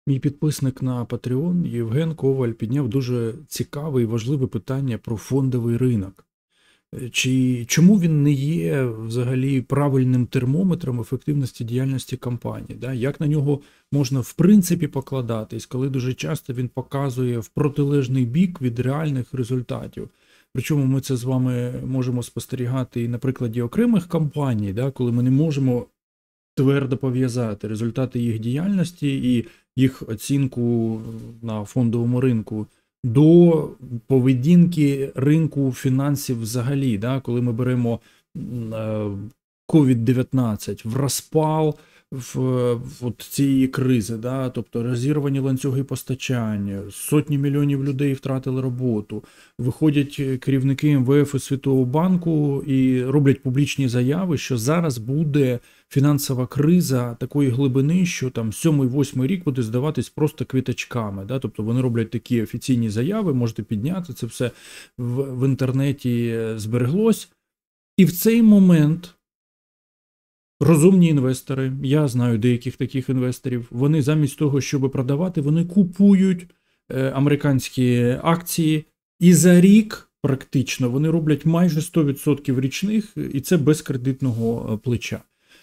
Мій підписник на Patreon Євген Коваль підняв дуже цікаве і важливе питання про фондовий ринок. Чому він не є взагалі правильним термометром ефективності діяльності компанії? Да? Як на нього можна в принципі покладатись, коли дуже часто він показує в протилежний бік від реальних результатів? Причому ми це з вами можемо спостерігати і на прикладі окремих компаній, да? Коли ми не можемо твердо пов'язати результати їх діяльності і їх оцінку на фондовому ринку до поведінки ринку фінансів взагалі, да? Коли ми беремо COVID-19 в розпал от цієї кризи, да? Тобто розірвані ланцюги постачання, сотні мільйонів людей втратили роботу, виходять керівники МВФ і Світового банку і роблять публічні заяви, що зараз буде фінансова криза такої глибини, що там 7-8 рік буде здаватись просто квіточками. Да? Тобто вони роблять такі офіційні заяви, можете підняти, це все в інтернеті збереглось. І в цей момент розумні інвестори, я знаю деяких таких інвесторів, вони замість того, щоб продавати, вони купують американські акції, і за рік практично вони роблять майже 100% річних, і це без кредитного плеча.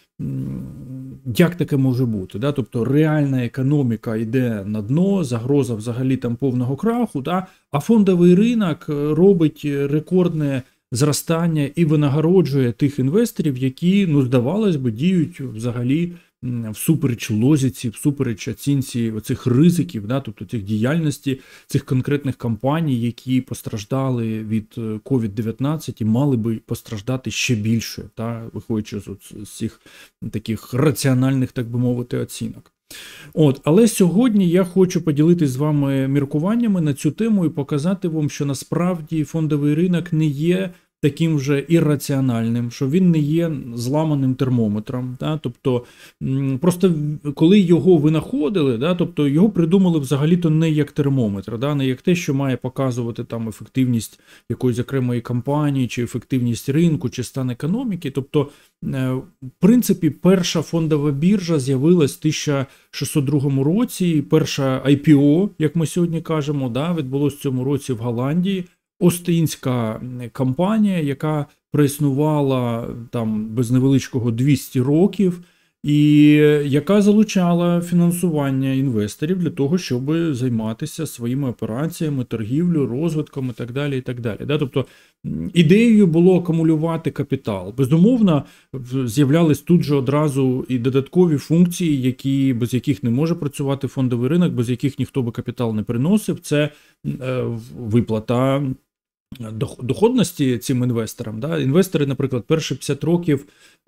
Як таке може бути? Да? Тобто реальна економіка йде на дно, загроза взагалі там повного краху, да? А фондовий ринок робить рекордне зростання і винагороджує тих інвесторів, які, ну, здавалось би, діють взагалі всупереч логіці, всупереч оцінці оцих ризиків, да, тобто цих діяльності, цих конкретних компаній, які постраждали від COVID-19 і мали би постраждати ще більше, та, виходячи з цих таких раціональних, так би мовити, оцінок. Але сьогодні я хочу поділитись з вами міркуваннями на цю тему і показати вам, що насправді фондовий ринок не є таким вже ірраціональним, що він не є зламаним термометром. Да? Тобто, просто коли його винаходили, да? Тобто його придумали взагалі-то не як термометр, да? Не як те, що має показувати там ефективність якоїсь окремої компанії, чи ефективність ринку, чи стан економіки. Тобто, в принципі, перша фондова біржа з'явилась в 1602 році, перша IPO, як ми сьогодні кажемо, да? Відбулось в цьому році в Голландії. Остинська компанія, яка проіснувала там без невеличкого 200 років, і яка залучала фінансування інвесторів для того, щоб займатися своїми операціями, торгівлею, розвитком і так далі. І так далі. Да? Тобто ідеєю було акумулювати капітал. Безумовно, з'являлись тут же одразу і додаткові функції, без яких не може працювати фондовий ринок, без яких ніхто би капітал не приносив. Це виплата доходності цим інвесторам. Да? Інвестори, наприклад, перші 50 років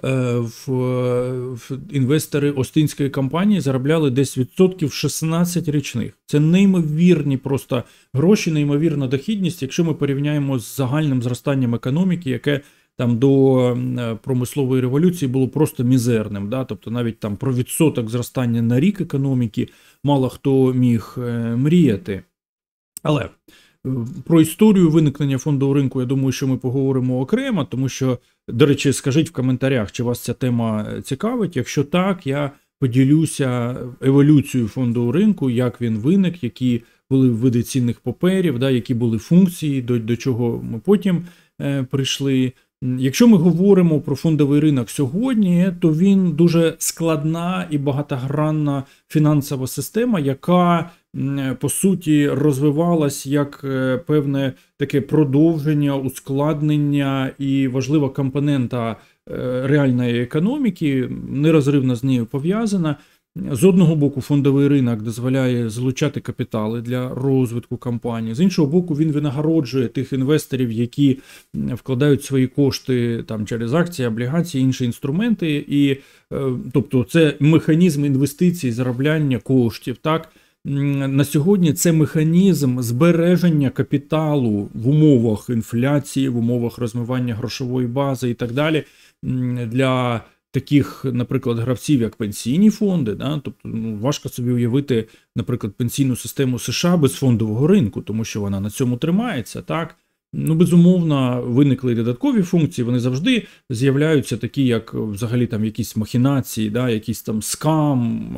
інвестори Остинської компанії заробляли десь відсотків 16 річних. Це неймовірні просто гроші, неймовірна дохідність, якщо ми порівняємо з загальним зростанням економіки, яке там до промислової революції було просто мізерним. Да? Тобто навіть там про відсоток зростання на рік економіки мало хто міг мріяти. Але про історію виникнення фондового ринку, я думаю, що ми поговоримо окремо, тому що, до речі, скажіть в коментарях, чи вас ця тема цікавить. Якщо так, я поділюся еволюцією фондового ринку, як він виник, які були види цінних паперів, да, які були функції, до чого ми потім прийшли. Якщо ми говоримо про фондовий ринок сьогодні, то він дуже складна і багатогранна фінансова система, яка, по суті, розвивалась як певне таке продовження, ускладнення і важлива компонента реальної економіки, нерозривно з нею пов'язана. З одного боку, фондовий ринок дозволяє залучати капітали для розвитку компанії. З іншого боку, він винагороджує тих інвесторів, які вкладають свої кошти там через акції, облігації, інші інструменти. І, тобто, це механізм інвестицій, заробляння коштів. Так? На сьогодні це механізм збереження капіталу в умовах інфляції, в умовах розмивання грошової бази і так далі для таких, наприклад, гравців, як пенсійні фонди. Да? Тобто, важко собі уявити, наприклад, пенсійну систему США без фондового ринку, тому що вона на цьому тримається. Так? Безумовно, виникли додаткові функції, вони завжди з'являються такі, як взагалі там якісь махінації, да? Якісь там скам,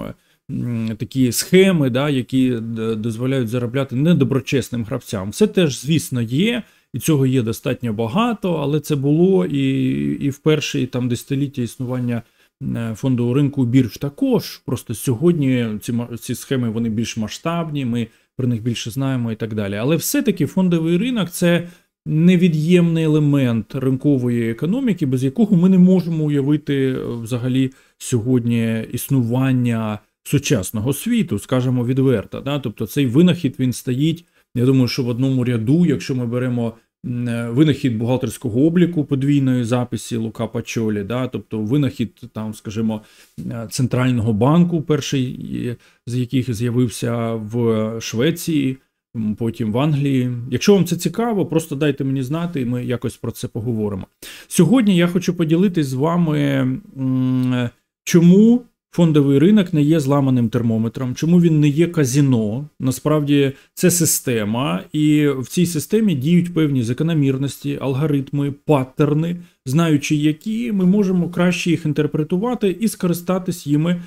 такі схеми, да, які дозволяють заробляти недоброчесним гравцям. Це теж, звісно, є, і цього є достатньо багато, але це було і в перші там десятиліття існування фондового ринку бірж також. Просто сьогодні ці схеми вони більш масштабні, ми про них більше знаємо і так далі. Але все-таки фондовий ринок – це невід'ємний елемент ринкової економіки, без якого ми не можемо уявити взагалі сьогодні існування сучасного світу, скажімо відверто. Да? Тобто цей винахід, він стоїть, я думаю, що в одному ряду, якщо ми беремо винахід бухгалтерського обліку подвійної записі Лука Пачолі, да, тобто винахід, там, скажімо, центрального банку, перший з яких з'явився в Швеції, потім в Англії. Якщо вам це цікаво, просто дайте мені знати, і ми якось про це поговоримо. Сьогодні я хочу поділитись з вами, чому фондовий ринок не є зламаним термометром, чому він не є казино. Насправді це система, і в цій системі діють певні закономірності, алгоритми, паттерни, знаючи які, ми можемо краще їх інтерпретувати і скористатись їми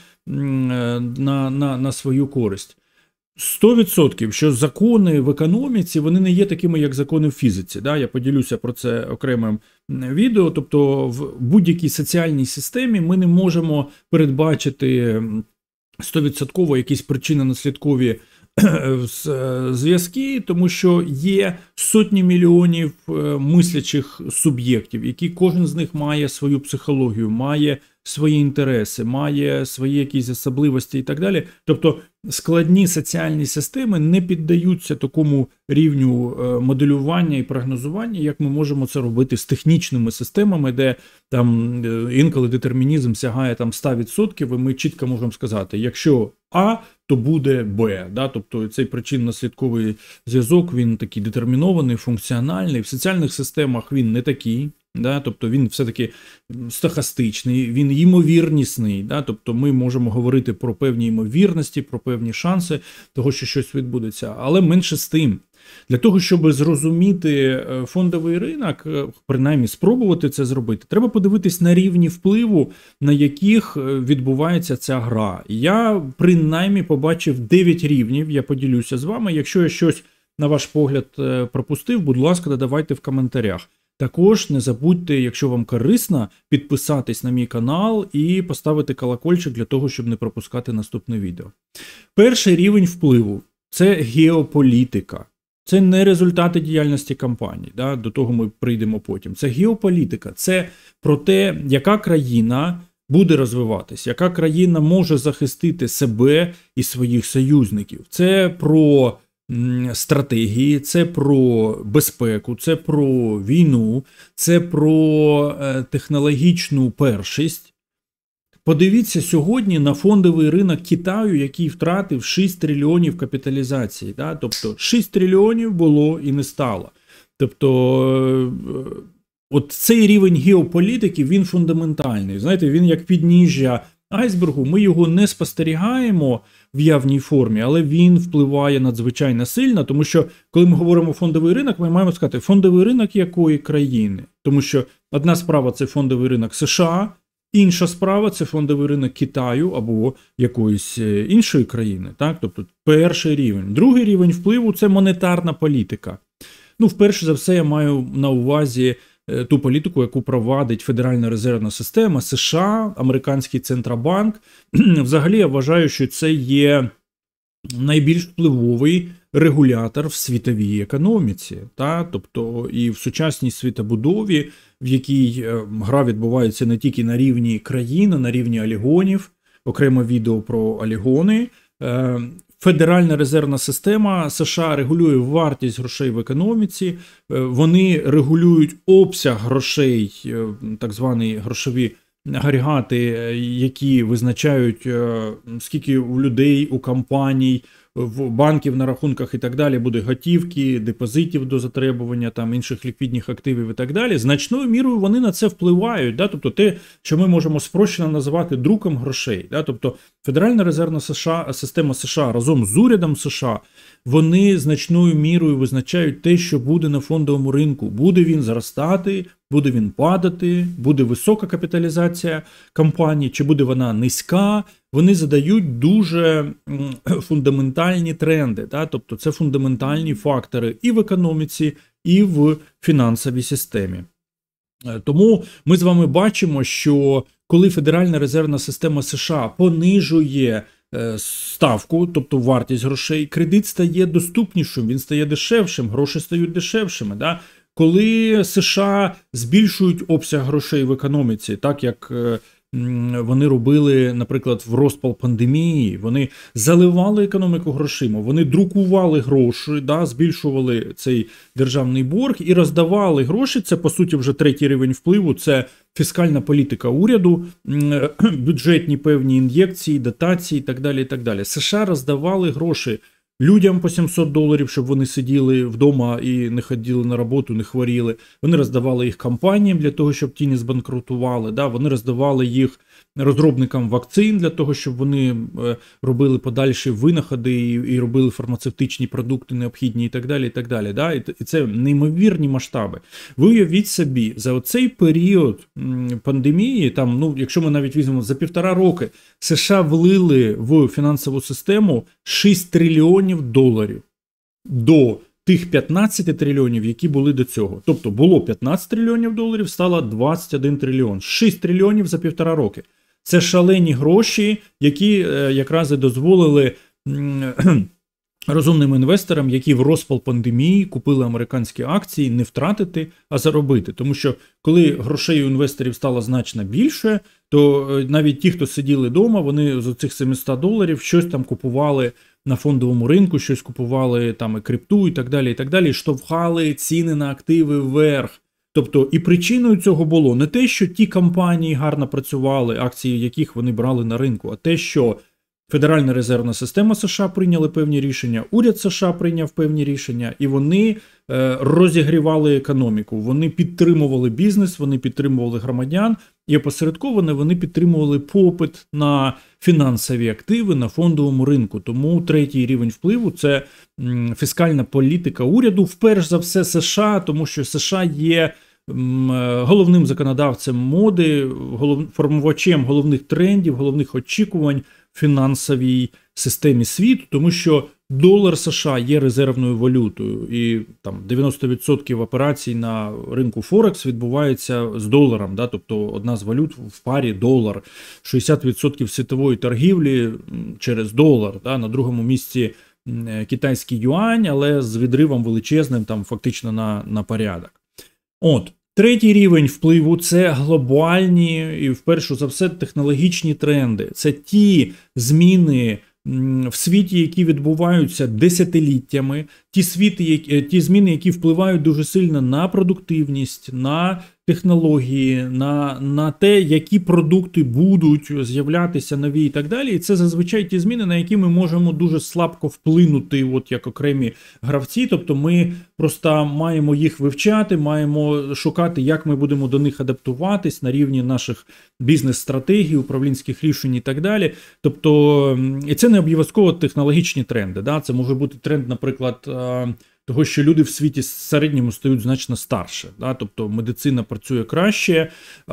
на свою користь. 100%, що закони в економіці, вони не є такими, як закони в фізиці. Да? Я поділюся про це окремим відео. Тобто в будь-якій соціальній системі ми не можемо передбачити 100% якісь причинно-наслідкові зв'язки, тому що є сотні мільйонів мислячих суб'єктів, які кожен з них має свою психологію, має свої інтереси, має свої якісь особливості і так далі. Тобто складні соціальні системи не піддаються такому рівню моделювання і прогнозування, як ми можемо це робити з технічними системами, де там інколи детермінізм сягає там 100%, і ми чітко можемо сказати, якщо А, то буде Б. Да? Тобто цей причинно-наслідковий зв'язок, він такий детермінований, функціональний. В соціальних системах він не такий. Да, тобто він все-таки стохастичний, він ймовірнісний, да, тобто ми можемо говорити про певні ймовірності, про певні шанси того, що щось відбудеться, але менше з тим. Для того, щоб зрозуміти фондовий ринок, принаймні спробувати це зробити, треба подивитись на рівні впливу, на яких відбувається ця гра. Я принаймні побачив 9 рівнів, я поділюся з вами. Якщо я щось, на ваш погляд, пропустив, будь ласка, додавайте в коментарях. Також не забудьте, якщо вам корисно, підписатись на мій канал і поставити колокольчик для того, щоб не пропускати наступне відео. Перший рівень впливу – це геополітика. Це не результати діяльності компаній, да? До того ми прийдемо потім. Це геополітика, це про те, яка країна буде розвиватись, яка країна може захистити себе і своїх союзників. Це про стратегії, це про безпеку, це про війну, це про технологічну першість. Подивіться сьогодні на фондовий ринок Китаю, який втратив 6 трильйонів капіталізації. Да? Тобто 6 трильйонів було і не стало. Тобто от цей рівень геополітики, він фундаментальний. Знаєте, він як підніжжя айсбергу, ми його не спостерігаємо в явній формі, але він впливає надзвичайно сильно, тому що, коли ми говоримо фондовий ринок, ми маємо сказати, фондовий ринок якої країни? Тому що одна справа – це фондовий ринок США, інша справа – це фондовий ринок Китаю або якоїсь іншої країни. Так? Тобто перший рівень. Другий рівень впливу – це монетарна політика. Ну, вперше за все, я маю на увазі ту політику, яку провадить Федеральна резервна система США, американський Центробанк. Взагалі, я вважаю, що це є найбільш впливовий регулятор в світовій економіці. Та? Тобто і в сучасній світобудові, в якій гра відбувається не тільки на рівні країн, а на рівні олігонів, окремо відео про олігони. Федеральна резервна система США регулює вартість грошей в економіці, вони регулюють обсяг грошей, так звані грошові агрегати, які визначають, скільки у людей, у компаній, в банків на рахунках і так далі буде готівки, депозитів до затребування, там інших ліквідних активів і так далі. Значною мірою вони на це впливають. Да? Тобто те, що ми можемо спрощено називати друком грошей. Да? Тобто Федеральна резервна система США разом з урядом США, вони значною мірою визначають те, що буде на фондовому ринку. Буде він зростати, буде він падати, буде висока капіталізація компаній, чи буде вона низька, вони задають дуже фундаментальні тренди, да? Тобто це фундаментальні фактори і в економіці, і в фінансовій системі. Тому ми з вами бачимо, що коли Федеральна резервна система США понижує ставку, тобто вартість грошей, кредит стає доступнішим, він стає дешевшим, гроші стають дешевшими. Да? Коли США збільшують обсяг грошей в економіці, так як вони робили, наприклад, в розпал пандемії, вони заливали економіку грошима, вони друкували гроші, да, збільшували цей державний борг і роздавали гроші. Це, по суті, вже третій рівень впливу, це фіскальна політика уряду, бюджетні певні ін'єкції, дотації і так далі, і так далі. США роздавали гроші людям по $700, щоб вони сиділи вдома і не ходили на роботу, не хворіли. Вони роздавали їх компаніям для того, щоб ті не збанкрутували. Да? Вони роздавали їх розробникам вакцин для того, щоб вони робили подальші винаходи і робили фармацевтичні продукти необхідні і так далі. І так далі. Да? І це неймовірні масштаби. Ви уявіть собі, за оцей період пандемії, там, ну, якщо ми навіть візьмемо за 1,5 роки, США влили в фінансову систему $6 трильйонів до тих 15 трильйонів, які були до цього. Тобто було 15 трильйонів доларів, стало 21 трильйон. 6 трильйонів за 1,5 роки. Це шалені гроші, які якраз і дозволили розумним інвесторам, які в розпал пандемії купили американські акції, не втратити, а заробити. Тому що коли грошей у інвесторів стало значно більше, то навіть ті, хто сиділи вдома, вони з цих $700 щось там купували на фондовому ринку, щось купували там і крипту і так далі, штовхали ціни на активи вверх. Тобто і причиною цього було не те, що ті компанії гарно працювали, акції яких вони брали на ринку, а те, що Федеральна резервна система США прийняли певні рішення, уряд США прийняв певні рішення, і вони розігрівали економіку, вони підтримували бізнес, вони підтримували громадян, і опосередковано вони підтримували попит на фінансові активи на фондовому ринку. Тому третій рівень впливу – це фіскальна політика уряду, вперше за все США, тому що США є головним законодавцем моди, формувачем головних трендів, головних очікувань в фінансовій системі світу, тому що долар США є резервною валютою, і там 90% операцій на ринку Форекс відбувається з доларом, да, тобто одна з валют в парі долар, 60% світової торгівлі через долар, да, на другому місці китайський юань, але з відривом величезним там фактично на порядок. От. Третій рівень впливу – це глобальні і, вперше за все, технологічні тренди. Це ті зміни в світі, які відбуваються десятиліттями, ті зміни, які впливають дуже сильно на продуктивність, на технології, на те, які продукти будуть з'являтися нові і так далі. І це зазвичай ті зміни, на які ми можемо дуже слабко вплинути, от як окремі гравці. Тобто ми просто маємо їх вивчати, маємо шукати, як ми будемо до них адаптуватись на рівні наших бізнес-стратегій, управлінських рішень і так далі. Тобто, і це не обов'язково технологічні тренди. Да? Це може бути тренд, наприклад, того, що люди в світі в середньому стають значно старше. Да? Тобто медицина працює краще,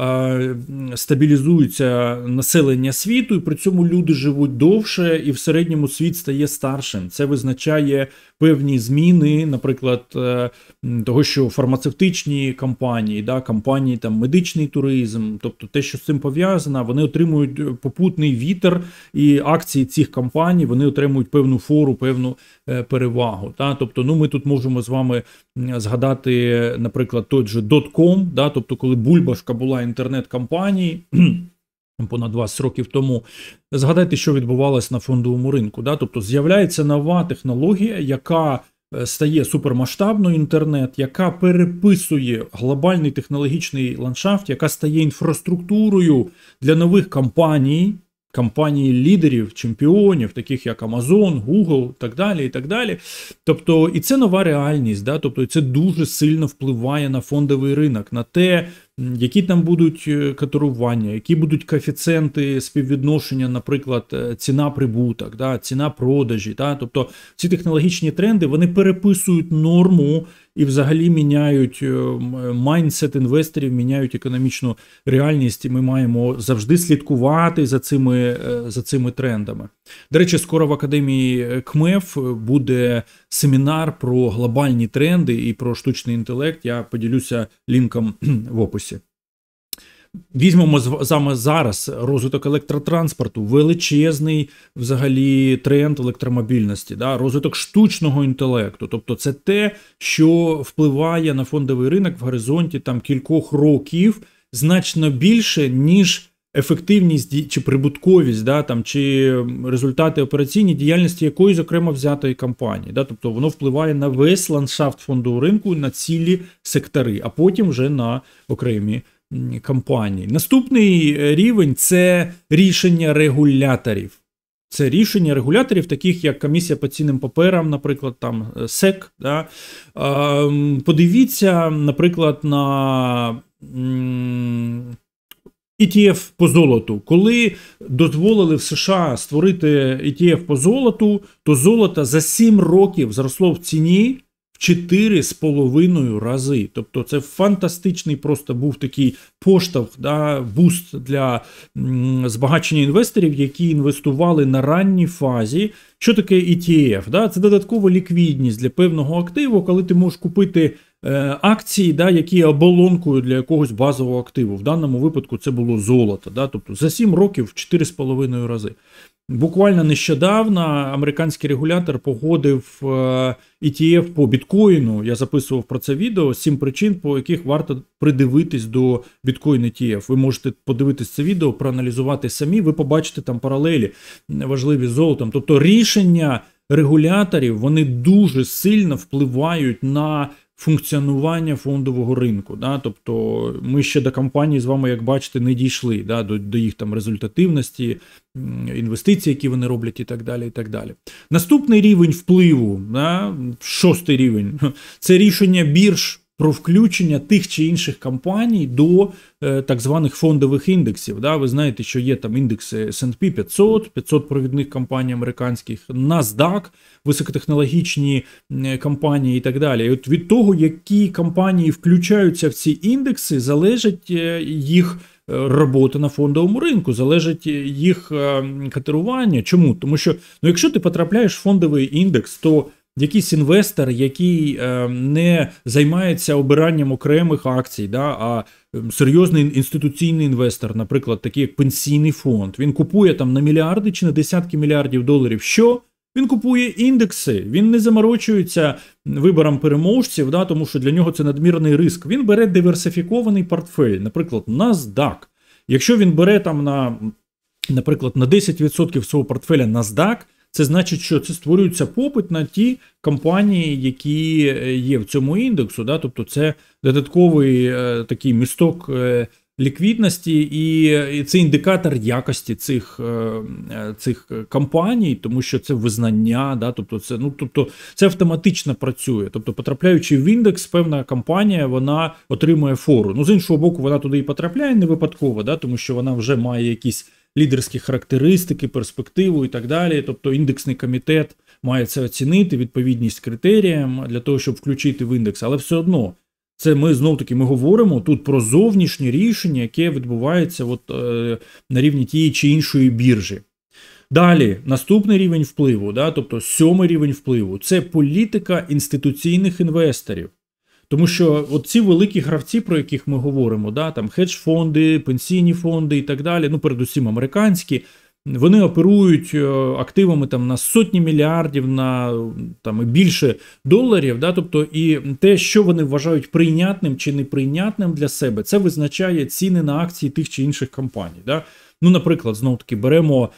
стабілізується населення світу, і при цьому люди живуть довше, і в середньому світ стає старшим. Це визначає певні зміни, наприклад, того, що фармацевтичні компанії, да, компанії, там, медичний туризм, тобто те, що з цим пов'язано, вони отримують попутний вітер, і акції цих компаній, вони отримують певну фору, певну перевагу. Да? Тобто, ну, ми тут можемо з вами згадати, наприклад, той же .com, да? Тобто, коли бульбашка була інтернет-компаній, понад 20 років тому, згадайте, що відбувалося на фондовому ринку. Да? Тобто, з'являється нова технологія, яка стає супермасштабною, інтернет, яка переписує глобальний технологічний ландшафт, яка стає інфраструктурою для нових компаній лідерів, чемпіонів, таких як Amazon, Google, так далі, і так далі. Тобто, і це нова реальність, да? Тобто, це дуже сильно впливає на фондовий ринок, на те, які там будуть котирування, які будуть коефіцієнти співвідношення, наприклад, ціна-прибуток, да? Ціна-продажі. Да? Тобто, ці технологічні тренди, вони переписують норму і взагалі міняють майндсет інвесторів, міняють економічну реальність, і ми маємо завжди слідкувати за цими трендами. До речі, скоро в Академії КМЕФ буде семінар про глобальні тренди і про штучний інтелект. Я поділюся лінком в описі. Візьмемо саме зараз розвиток електротранспорту, величезний взагалі тренд електромобільності, да? Розвиток штучного інтелекту. Тобто це те, що впливає на фондовий ринок в горизонті там кількох років значно більше, ніж ефективність чи прибутковість, да, там, чи результати операційної діяльності якоїсь окремо взятої компанії. Да? Тобто воно впливає на весь ландшафт фондового ринку, на цілі сектори, а потім вже на окремі компаній. Наступний рівень – це рішення регуляторів. Це рішення регуляторів, таких як Комісія по цінним паперам, наприклад, там СЕК. Да? Подивіться, наприклад, на ETF по золоту. Коли дозволили в США створити ETF по золоту, то золото за 7 років зросло в ціні в 4,5 рази. Тобто це фантастичний просто був такий поштовх, да, буст для збагачення інвесторів, які інвестували на ранній фазі. Що таке ETF? Да? Це додаткова ліквідність для певного активу, коли ти можеш купити акції, да, які є оболонкою для якогось базового активу. В даному випадку це було золото. Да? Тобто за 7 років в 4,5 рази. Буквально нещодавно американський регулятор погодив ETF по біткоїну. Я записував про це відео. 7 причин, по яких варто придивитись до біткоін ETF. Ви можете подивитись це відео, проаналізувати самі. Ви побачите там паралелі важливі з золотом. Тобто рішення регуляторів, вони дуже сильно впливають на функціонування фондового ринку. Да? Тобто ми ще до компанії з вами, як бачите, не дійшли, да? до їх там результативності, інвестицій, які вони роблять і так далі. І так далі. Наступний рівень впливу, да? 6-й рівень, це рішення бірж про включення тих чи інших компаній до так званих фондових індексів. Да? Ви знаєте, що є там індекси S&P 500, 500 провідних компаній американських, NASDAQ, високотехнологічні компанії і так далі. І от від того, які компанії включаються в ці індекси, залежить їх робота на фондовому ринку, залежить їх котирування. Чому? Тому що, якщо ти потрапляєш в фондовий індекс, то якийсь інвестор, який не займається обиранням окремих акцій, да, а серйозний інституційний інвестор, наприклад, такий як пенсійний фонд, він купує там на мільярди чи на десятки мільярдів доларів. Що? Він купує індекси, він не заморочується вибором переможців, да, тому що для нього це надмірний ризик. Він бере диверсифікований портфель, наприклад, NASDAQ. Якщо він бере там наприклад, на 10% свого портфеля NASDAQ, це значить, що це створюється попит на ті компанії, які є в цьому індексу. Да? Тобто це додатковий такий місток ліквідності, і це індикатор якості цих компаній, тому що це визнання, да? Тобто це автоматично працює. Тобто, потрапляючи в індекс, певна компанія, вона отримує фору. З іншого боку, вона туди і потрапляє не випадково, да? Тому що вона вже має якісь лідерські характеристики, перспективу і так далі. Тобто індексний комітет має це оцінити, відповідність критеріям для того, щоб включити в індекс. Але все одно, це ми знов-таки говоримо тут про зовнішнє рішення, яке відбувається на рівні тієї чи іншої біржі. Далі, наступний рівень впливу, да, тобто 7-й рівень впливу, це політика інституційних інвесторів. Тому що ці великі гравці, про яких ми говоримо, да, там хедж-фонди, пенсійні фонди і так далі, передусім американські, вони оперують активами там на сотні мільярдів, на там і більше доларів, да, тобто і те, що вони вважають прийнятним чи неприйнятним для себе, це визначає ціни на акції тих чи інших компаній, да. Наприклад, знову-таки беремо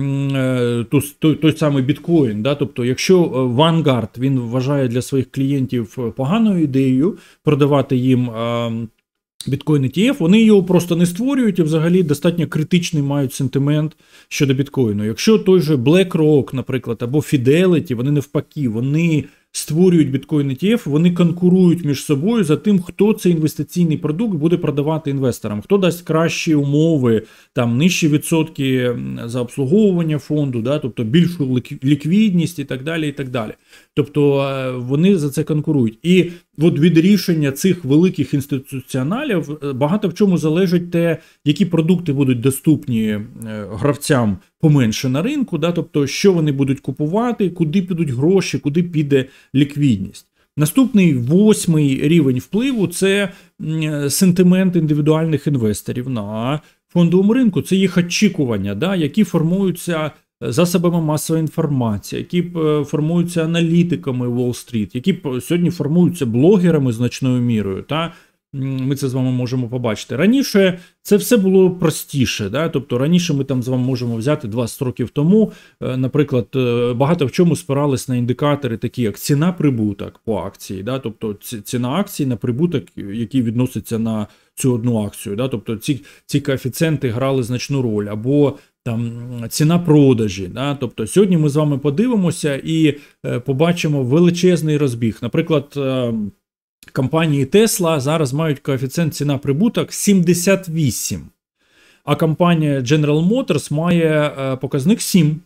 той самий біткоін, да? Тобто, якщо Vanguard, він вважає для своїх клієнтів поганою ідеєю продавати їм біткоін ETF, вони його просто не створюють і взагалі достатньо критичний мають сентимент щодо біткоїну. Якщо той же BlackRock, наприклад, або Fidelity, вони навпаки, вони створюють біткоін ETF, вони конкурують між собою за тим, хто цей інвестиційний продукт буде продавати інвесторам, хто дасть кращі умови, там нижчі відсотки за обслуговування фонду, да, тобто більшу ліквідність і так далі, і так далі. Тобто вони за це конкурують. І от від рішення цих великих інституціоналів багато в чому залежить те, які продукти будуть доступні гравцям поменше на ринку, да, тобто що вони будуть купувати, куди підуть гроші, куди піде ліквідність. Наступний 8-й рівень впливу – це сентимент індивідуальних інвесторів на фондовому ринку, це їх очікування, да, які формуються засобами масової інформації, які формуються аналітиками Уолл-стріт, які сьогодні формуються блогерами значною мірою. Та ми це з вами можемо побачити. Раніше це все було простіше. Да? Тобто раніше ми там з вами можемо взяти 20 років тому, наприклад, багато в чому спирались на індикатори, такі як ціна-прибуток по акції. Да? Тобто ціна акції на прибуток, який відноситься на цю одну акцію. Да? Тобто ці коефіцієнти грали значну роль. Або там ціна продажі. Да? Тобто сьогодні ми з вами подивимося і побачимо величезний розбіг. Наприклад, компанії Tesla зараз мають коефіцієнт ціна-прибуток 78, а компанія General Motors має показник 7.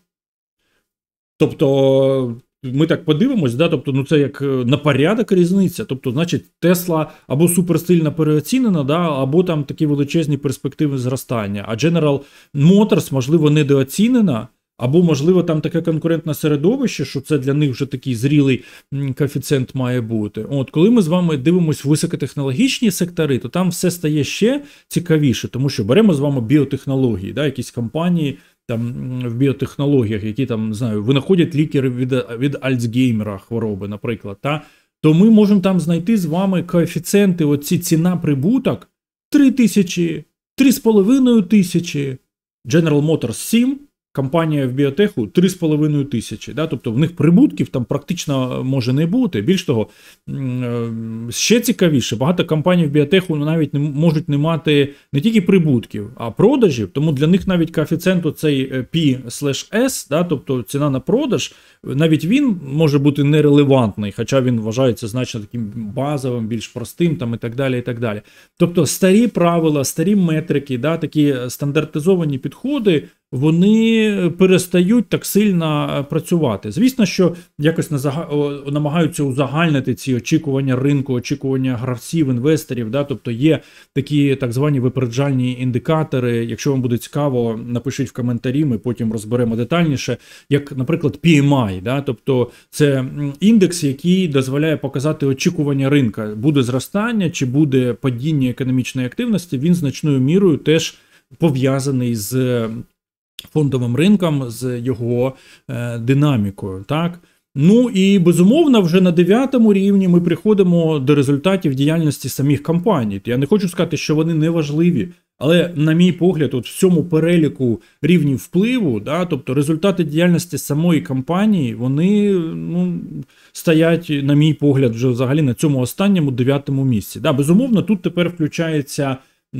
Тобто ми так подивимось, да? Тобто, ну це як на порядок різниця. Тобто, значить, Tesla або суперсильно переоцінена, да? Або там такі величезні перспективи зростання. А General Motors, можливо, недооцінена, або, можливо, там таке конкурентне середовище, що це для них вже такий зрілий коефіцієнт має бути. От, коли ми з вами дивимося високотехнологічні сектори, то там все стає ще цікавіше, тому що беремо з вами біотехнології, да, якісь компанії там в біотехнологіях, які там, не знаю, винаходять лікери від Альцгеймера хвороби, наприклад, та, то ми можемо там знайти з вами коефіцієнти, оці ціна-прибуток 3000, 3500, General Motors 7, компанія в біотеху 3500. Да? Тобто в них прибутків там практично може не бути. Більш того, ще цікавіше, багато компаній в біотеху навіть можуть не мати не тільки прибутків, а продажів, тому для них навіть коефіцієнт оцей P/S, да? Тобто ціна на продаж, навіть він може бути нерелевантний, хоча він вважається значно таким базовим, більш простим там, і так далі, і так далі. Тобто старі правила, старі метрики, да, такі стандартизовані підходи, вони перестають так сильно працювати. Звісно, що якось намагаються узагальнити ці очікування ринку, очікування гравців, інвесторів. Да? Тобто є такі так звані випереджальні індикатори. Якщо вам буде цікаво, напишіть в коментарі, ми потім розберемо детальніше. Як, наприклад, PMI. Да? Тобто це індекс, який дозволяє показати очікування ринка. Буде зростання чи буде падіння економічної активності, він значною мірою теж пов'язаний з фондовим ринком, з його динамікою, так? Ну і, безумовно, вже на 9-му рівні ми приходимо до результатів діяльності самих компаній. Я не хочу сказати, що вони не важливі, але, на мій погляд, от в цьому переліку рівнів впливу, да, тобто результати діяльності самої компанії, вони стоять, на мій погляд, вже взагалі на цьому останньому 9-му місці. Да, безумовно, тут тепер включається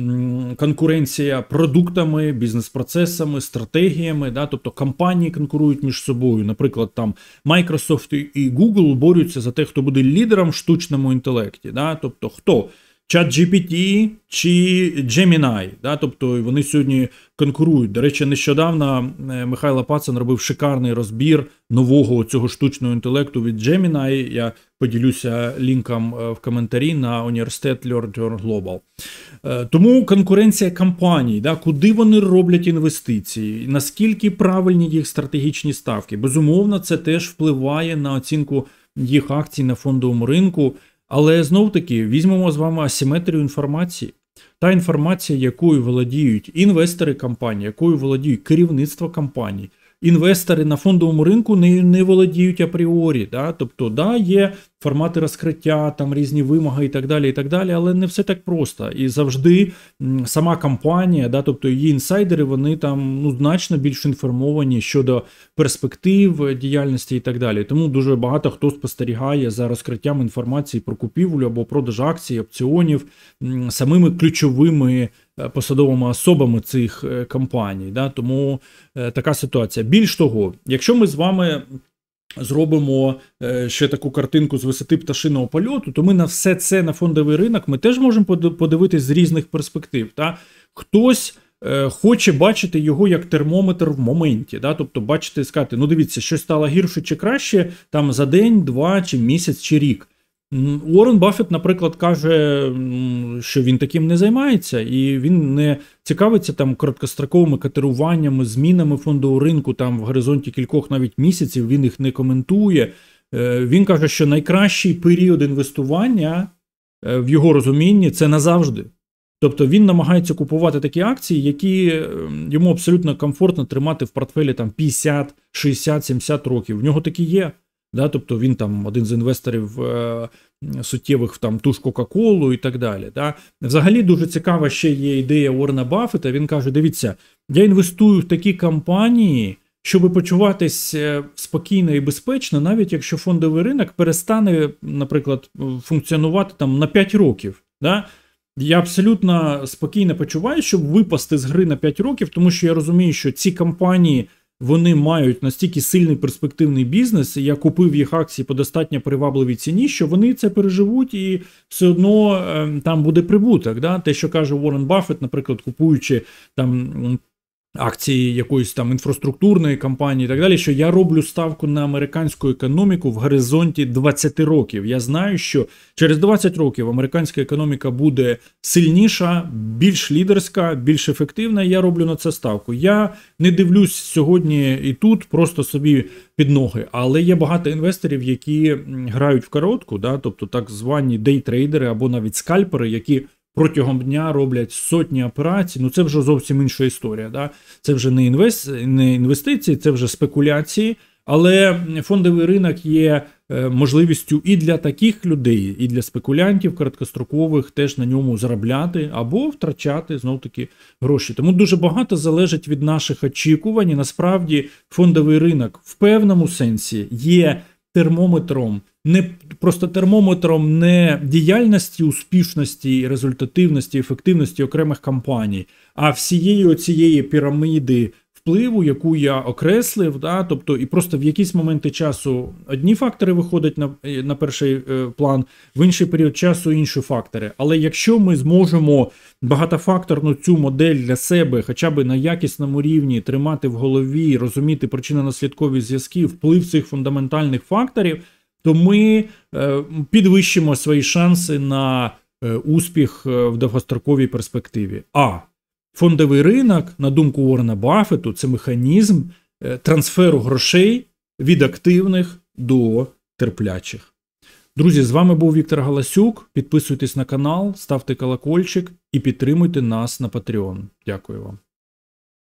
конкуренція продуктами, бізнес-процесами, стратегіями, да, тобто компанії конкурують між собою. Наприклад, там Microsoft і Google борються за те, хто буде лідером в штучному інтелекті. Да, тобто хто? ChatGPT чи Gemini, да, тобто вони сьогодні конкурують. До речі, нещодавно Михайло Пацан робив шикарний розбір нового цього штучного інтелекту від Gemini. Я поділюся лінком в коментарі на університет Learn Global. Тому конкуренція компаній, да, куди вони роблять інвестиції, наскільки правильні їх стратегічні ставки. Безумовно, це теж впливає на оцінку їх акцій на фондовому ринку. Але, знов-таки, візьмемо з вами асиметрію інформації. Та інформація, якою володіють інвестори компанії, якою володіють керівництво компанії. Інвестори на фондовому ринку не володіють апріорі. Да? Тобто, да, є формати розкриття, там різні вимоги і так далі, але не все так просто. І завжди сама компанія, да, тобто її інсайдери, вони там значно більш інформовані щодо перспектив діяльності і так далі. Тому дуже багато хто спостерігає за розкриттям інформації про купівлю або продаж акцій, опціонів самими ключовими посадовими особами цих компаній. Да? Тому така ситуація. Більш того, якщо ми з вами зробимо ще таку картинку з висоти пташиного польоту, то ми на все це, на фондовий ринок, ми теж можемо подивитись з різних перспектив. Та? Хтось хоче бачити його як термометр в моменті, да? Тобто бачити і сказати, ну дивіться, щось стало гірше чи краще там за день, два, чи місяць, чи рік. Уоррен Баффет, наприклад, каже, що він таким не займається, і він не цікавиться там короткостроковими котируваннями, змінами фондового ринку там в горизонті кількох навіть місяців, він їх не коментує. Він каже, що найкращий період інвестування в його розумінні – це назавжди. Тобто він намагається купувати такі акції, які йому абсолютно комфортно тримати в портфелі там 50, 60, 70 років. В нього такі є. Да, тобто він там один з інвесторів суттєвих в там ту ж Кока-Колу і так далі. Да. Взагалі дуже цікава ще є ідея Уоррена Баффета. Він каже, дивіться, я інвестую в такі компанії, щоб почуватись спокійно і безпечно, навіть якщо фондовий ринок перестане, наприклад, функціонувати там на 5 років. Да. Я абсолютно спокійно почуваю, щоб випасти з гри на 5 років, тому що я розумію, що ці компанії, вони мають настільки сильний перспективний бізнес, і я купив їх акції по достатньо привабливій ціні, що вони це переживуть і все одно там буде прибуток. Да? Те, що каже Уоррен Баффет, наприклад, купуючи там акції якоїсь там інфраструктурної компанії і так далі, що я роблю ставку на американську економіку в горизонті 20 років. Я знаю, що через 20 років американська економіка буде сильніша, більш лідерська, більш ефективна, і я роблю на це ставку. Я не дивлюсь сьогодні і тут просто собі під ноги, але є багато інвесторів, які грають в коротку, да? Тобто так звані дейтрейдери або навіть скальпери, які протягом дня роблять сотні операцій, ну це вже зовсім інша історія. Да? Це вже не інвестиції, це вже спекуляції, але фондовий ринок є можливістю і для таких людей, і для спекулянтів короткострокових теж на ньому заробляти або втрачати знов-таки гроші. Тому дуже багато залежить від наших очікувань, і насправді фондовий ринок в певному сенсі є термометром, не просто термометром не діяльності, успішності, результативності, ефективності окремих компаній, а всієї оцієї піраміди впливу, яку я окреслив, да, тобто і просто в якісь моменти часу одні фактори виходять на перший план, в інший період часу інші фактори. Але якщо ми зможемо багатофакторну цю модель для себе хоча б на якісному рівні тримати в голові, розуміти причинно-наслідкові зв'язки, вплив цих фундаментальних факторів, то ми підвищимо свої шанси на успіх в довгостроковій перспективі. Фондовий ринок, на думку Уоррена Баффету, це механізм трансферу грошей від активних до терплячих. Друзі, з вами був Віктор Галасюк. Підписуйтесь на канал, ставте колокольчик і підтримуйте нас на Patreon. Дякую вам.